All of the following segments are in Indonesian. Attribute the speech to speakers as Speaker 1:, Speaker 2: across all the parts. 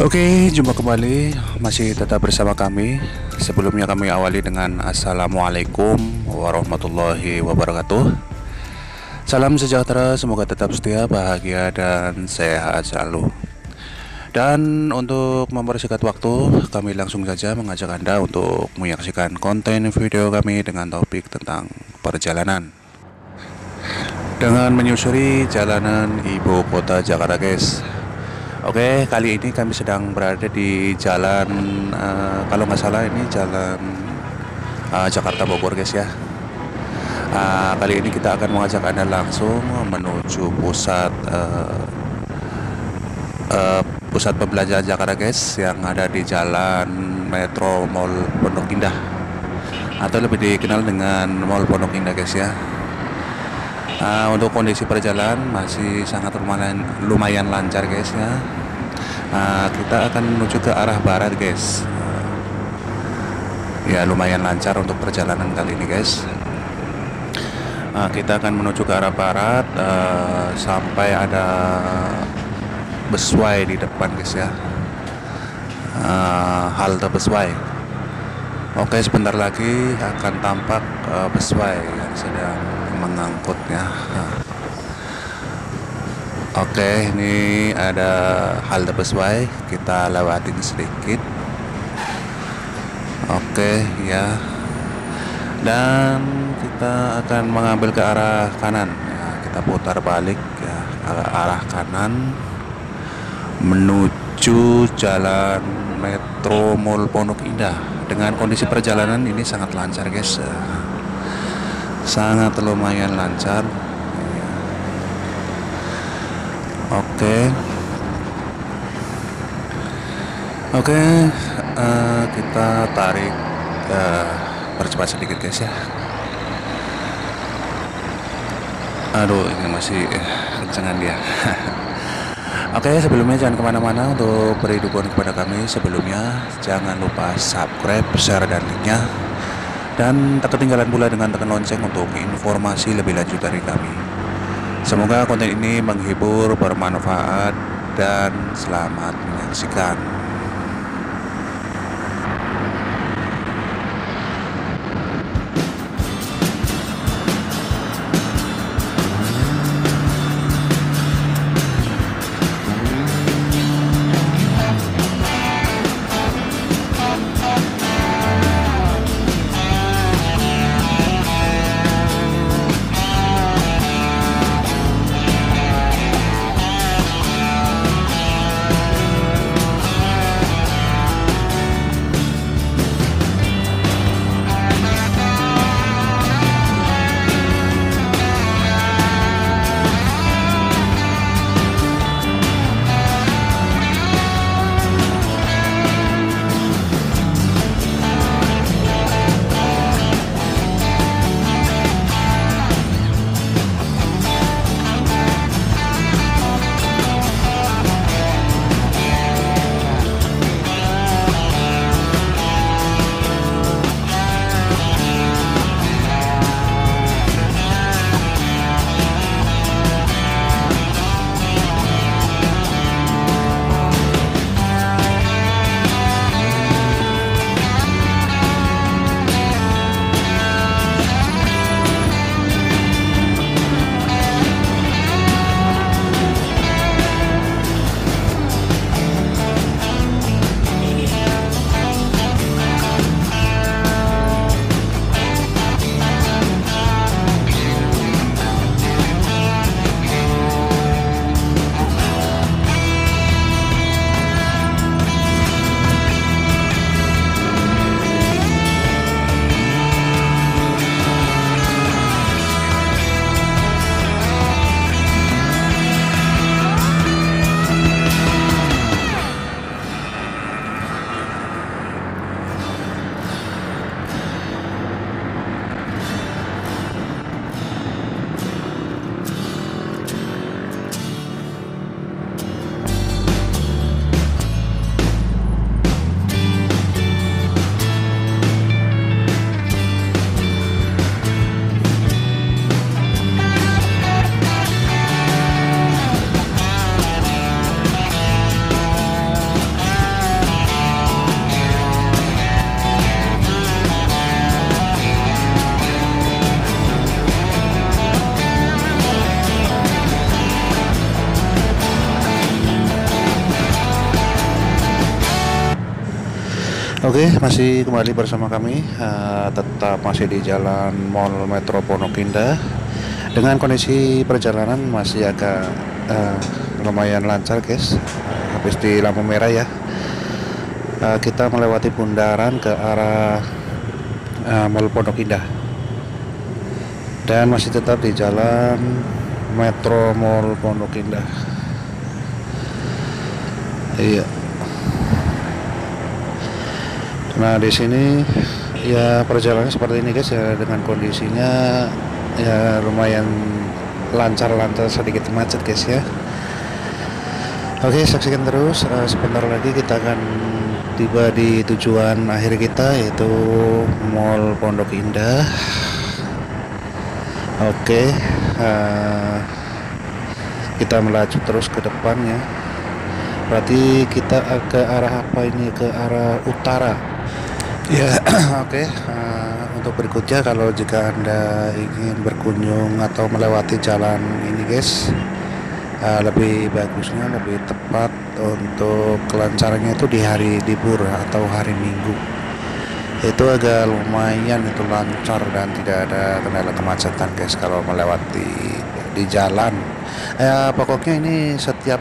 Speaker 1: Oke, jumpa kembali. Masih tetap bersama kami. Sebelumnya kami awali dengan Assalamualaikum warahmatullahi wabarakatuh. Salam sejahtera, semoga tetap setia, bahagia, dan sehat selalu. Dan untuk mempersingkat waktu, kami langsung saja mengajak Anda untuk menyaksikan konten video kami dengan topik tentang perjalanan dengan menyusuri jalanan ibu kota Jakarta, guys. Oke, kali ini kami sedang berada di jalan, kalau nggak salah ini jalan Jakarta Bogor, guys ya. Kali ini kita akan mengajak Anda langsung menuju pusat pembelajaran Jakarta, guys, yang ada di Jalan Metro Mall Pondok Indah, atau lebih dikenal dengan Mall Pondok Indah, guys ya. Untuk kondisi perjalanan masih sangat lumayan lancar, guys ya. Kita akan menuju ke arah barat, guys. Ya, lumayan lancar untuk perjalanan kali ini, guys. Kita akan menuju ke arah barat sampai ada Beswai di depan, guys ya. Halte Beswai. Oke, sebentar lagi akan tampak Beswai yang sedang mengangkutnya. Oke, ini ada halte Beswai, kita lewatin sedikit. Oke ya, dan kita akan mengambil ke arah kanan ya, kita putar balik ya, ke arah kanan menuju Jalan Metro Mall Pondok Indah. Dengan kondisi perjalanan ini sangat lancar, guys, sangat lumayan lancar. Oke, kita tarik, percepat sedikit, guys ya. Aduh, ini masih kencengan dia. Oke, sebelumnya jangan kemana-mana untuk beri dukungan kepada kami. Sebelumnya jangan lupa subscribe, share, dan linknya. Dan tak ketinggalan pula dengan tekan lonceng untuk informasi lebih lanjut dari kami. Semoga konten ini menghibur, bermanfaat, dan selamat menyaksikan. Oke, masih kembali bersama kami, tetap masih di Jalan Mall Metro Pondok Indah. Dengan kondisi perjalanan masih agak lumayan lancar, guys. Habis di lampu merah ya. Kita melewati bundaran ke arah Mall Pondok Indah. Dan masih tetap di Jalan Metro Mall Pondok Indah. Iya. Nah, di sini ya perjalanan seperti ini, guys, ya, dengan kondisinya ya lumayan lancar-lancar, sedikit macet, guys, ya. Oke, saksikan terus, sebentar lagi kita akan tiba di tujuan akhir kita, yaitu Mall Pondok Indah. Oke, kita melaju terus ke depan ya. Berarti kita ke arah apa ini? Ke arah utara ya. Oke, untuk berikutnya, kalau jika Anda ingin berkunjung atau melewati jalan ini, guys, lebih bagusnya, lebih tepat untuk kelancarannya itu di hari libur atau hari Minggu. Itu agak lumayan itu lancar dan tidak ada kendala kemacetan, guys, kalau melewati di jalan. Ya pokoknya ini setiap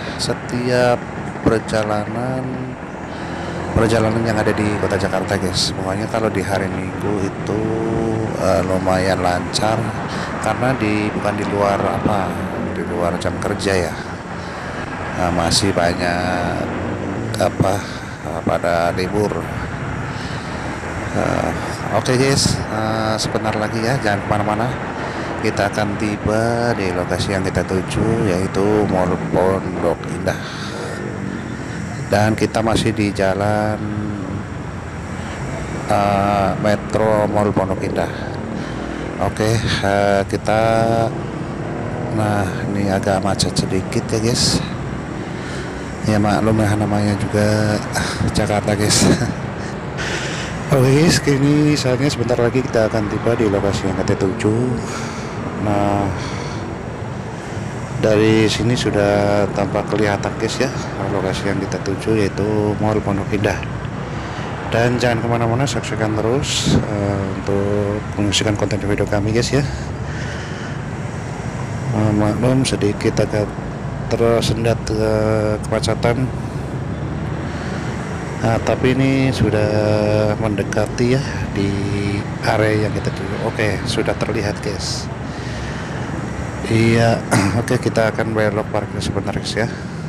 Speaker 1: perjalanan yang ada di kota Jakarta, guys, pokoknya kalau di hari Minggu itu lumayan lancar, karena bukan di luar jam kerja ya. Masih banyak pada libur. Oke, guys, sebentar lagi ya, jangan kemana-mana. Kita akan tiba di lokasi yang kita tuju, yaitu Mall Pondok Indah. Dan kita masih di jalan Metro Mall Pondok Indah. Oke, nah ini agak macet sedikit ya, guys. Ya maklum ya, namanya juga Jakarta, guys. Oke, guys, kini saatnya sebentar lagi kita akan tiba di lokasi yang kita tuju. Nah, dari sini sudah tampak kelihatan, guys, ya, lokasi yang kita tuju, yaitu Mall Pondok Indah. Dan jangan kemana-mana, saksikan terus untuk menyaksikan konten video kami, guys, ya. Maklum sedikit agak tersendat kemacetan. Nah, tapi ini sudah mendekati ya di area yang kita tuju. Oke, sudah terlihat, guys. Iya, oke, kita akan belok parkir sebentar, guys, ya.